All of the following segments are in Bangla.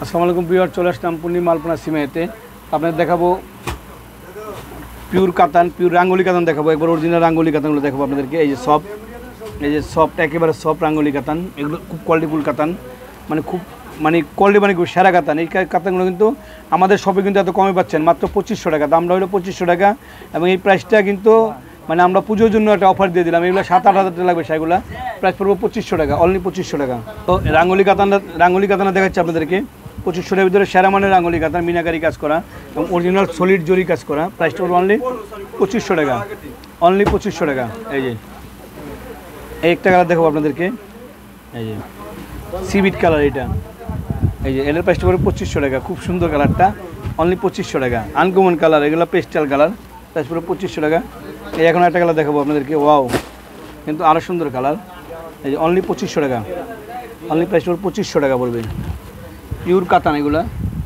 আসসালামু আলাইকুম ভিউয়ার, চলে আসলাম পূর্ণিমা আলপনা সিমেতে। আপনাদের দেখাবো পিওর কাতান, পিওর রাঙ্গুলি কাতান দেখাবো। একবার অরিজিনাল রাঙ্গুলি কাতানগুলো দেখাবো আপনাদেরকে। এই যে সফট একেবারে সফট রাঙ্গুলি কাতান, এগুলো খুব কোয়ালিটিফুল কাতান, মানে খুব কোয়ালিটি খুব সেরা কাতান। এই কাতানগুলো কিন্তু আমাদের শপে কিন্তু এত কমে পাচ্ছেন, মাত্র 2500 টাকা। দামটা হলো 2500 টাকা, এবং এই প্রাইসটা কিন্তু আমরা পুজোর জন্য একটা অফার দিয়ে দিলাম। এগুলো 7-8 হাজার টাকা লাগবে, সেগুলো প্রাইস পড়বো 2500 টাকা, অনলি 2500 টাকা। তো রাঙ্গুলি কাতানটা দেখাচ্ছি আপনাদেরকে। 2500 টাকার ভিতরে সেরা মানের রাঙ্গুলি কাতান, মিনাকারি কাজ করা এবং অরিজিনাল সলিড জরি কাজ করা। প্রাইসটা পড়বো অনলি 2500 টাকা, অনলি 2500 টাকা। এই যে একটা কালার দেখাবো আপনাদেরকে, এই যে সিবিট কালার, এটা এই যে এটার প্রাইসটা পড়বে 2500 টাকা। খুব সুন্দর কালারটা, অনলি 2500 টাকা। আনকমন কালার, এগুলো পেস্টাল কালার, প্রাইস পড়বে 2500 টাকা। এই এখন একটা কালার দেখাবো আপনাদেরকে, ওয়াও, কিন্তু আরও সুন্দর কালার। এই যে অনলি 2500 টাকা, অনলি প্রাইস পড়বে 2500 টাকা পড়বে। পিওর কাতান এগুলা।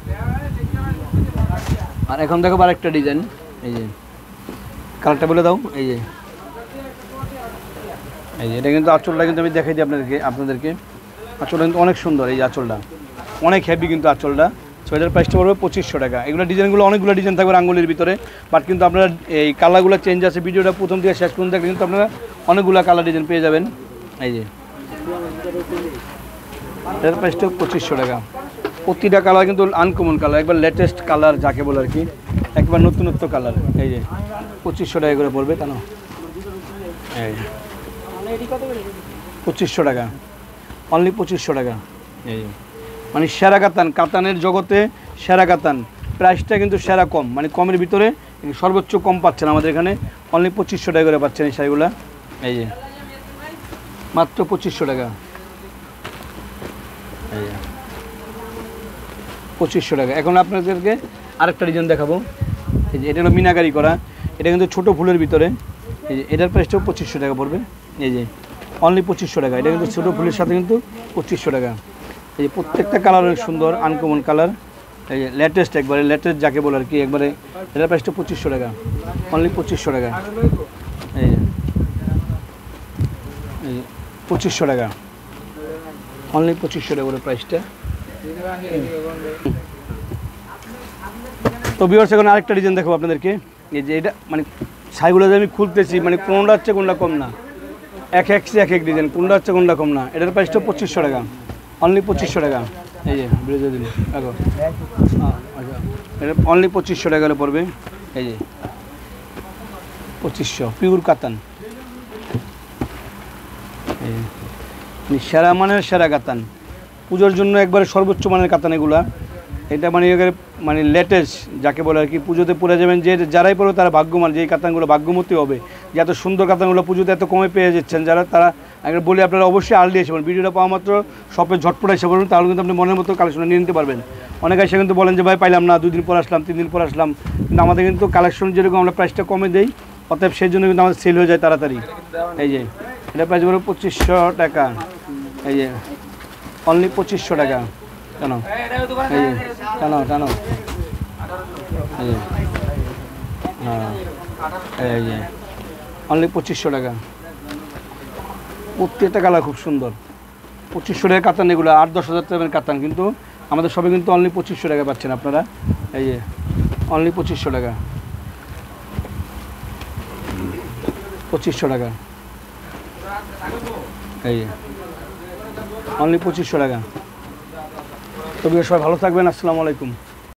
আর এখন দেখাবো আরেকটা ডিজাইন, এই যে কালারটা বলে দাও। এই যে এটা কিন্তু আঁচলটা কিন্তু আমি দেখাই দিই আপনাদেরকে। আঁচলটা কিন্তু অনেক সুন্দর, এই যে আঁচলটা অনেক হেভি কিন্তু আঁচলটা। সো এটার প্রাইসটা পড়বে 2500 টাকা। এগুলো ডিজাইনগুলো অনেকগুলো ডিজাইন থাকবে রাঙ্গুলির ভিতরে, বাট কিন্তু আপনারা এই কালারগুলো চেঞ্জ আছে। ভিডিওটা প্রথম থেকে শেষ পর্যন্ত দেখলে কিন্তু আপনারা অনেকগুলো কালার ডিজাইন পেয়ে যাবেন। এই যে এটার প্রাইসটা 2500 টাকা। প্রতিটা কালার কিন্তু আনকমন কালার, একবার লেটেস্ট কালার যাকে বলে আর কি, একবার নতুনত্ব কালার। এই যে 2500 টাকা করে পড়বে, তা না? এই 2500 টাকা, অনলি 2500 টাকা। এই সেরা কাতান, কাতানের জগতে সেরা কাতান। প্রাইসটা কিন্তু সেরা কম, কমের ভিতরে সর্বোচ্চ কম পাচ্ছেন আমাদের এখানে। অনলি 2500 টাকা করে পাচ্ছেন এই শাড়িগুলা। এই যে মাত্র 2500 টাকা, এই যে 2500 টাকা। এখন আপনাদেরকে আরেকটা ডিজাইন দেখাবো। এই যে এটা হলো মিনাকারি করা, এটা কিন্তু ছোটো ফুলের ভিতরে। এই যে এটার প্রাইসটাও 2500 টাকা পড়বে। এই যে অনলি 2500 টাকা। এটা কিন্তু ছোটো ফুলের সাথে কিন্তু 2500 টাকা। এই যে প্রত্যেকটা কালার অনেক সুন্দর, আনকমন কালার। এই যে লেটেস্ট, একবারে লেটেস্ট যাকে বলে আর কি, একবারে এটার প্রাইসটা 2500 টাকা, অনলি 2500 টাকা। এই যে 2500 টাকা, অনলি 2500 টাকা করে প্রাইসটা। তো ভিউয়ার্স, এখন আরেকটা ডিজাইন দেখাবো আপনাদেরকে। এই যে এটা শাড়িগুলো যে আমি খুলতেছি, কোনটা হচ্ছে কোনটা কম না, এক এক ডিজাইন, কোনটা হচ্ছে কোনটা কম না। এটার প্রাইসটা 2500 টাকা, অনলি 2500 টাকা। এই যে ব্রেজে দিন দেখো, আচ্ছা, এটা অনলি 2500 টাকা পড়বে। এই যে 2500, পিওর কাতান। এই সেরা মানের সেরা কাতান, পুজোর জন্য একবারে সর্বোচ্চ মানের কাতান এগুলা। এটা লেটেস্ট যাকে বলে আর কি, পুজোতে পরে যাবেন, যে যারাই পড়বে তারা ভাগ্যবান, যে এই কাতানগুলো ভাগ্যমতী হবে, যে এত সুন্দর কাতানগুলো পুজোতে এত কমে পেয়ে যাচ্ছেন যারা, তারা একবার বলে আপনারা অবশ্যই আর্লি এসে পড়বেন। ভিডিওটা পাওয়া মাত্র শপে ঝটপট এসে পড়বেন, তাহলে কিন্তু আপনি মনের মতো কালেকশন নিয়ে নিতে পারবেন। অনেকে এসে কিন্তু বলেন যে ভাই পাইলাম না, 2 দিন পর আসলাম, 3 দিন পর আসলাম, কিন্তু আমাদের কিন্তু কালেকশন যেরকম আমরা প্রাইসটা কমে দেই, অতএব সেই জন্য কিন্তু আমাদের সেল হয়ে যায় তাড়াতাড়ি। এই যে এটা প্রাইস পড়বে 2500 টাকা। এই যে অনলি 2500 টাকা। কেন এই যে টানো এই যে হ্যাঁ, এই যে অনলি 2500 টাকা। প্রত্যেকটা কালার খুব সুন্দর। 2500 টাকা কাতান এগুলো, 8-10 হাজার টাকার কাতান, কিন্তু আমাদের সবে কিন্তু অনলি 2500 টাকা পাচ্ছেন আপনারা। এই যে অনলি 2500 টাকা, 2500 টাকা। এই যে অনলি 2500 টাকা। তবে সবাই ভালো থাকবেন, আসসালামু আলাইকুম।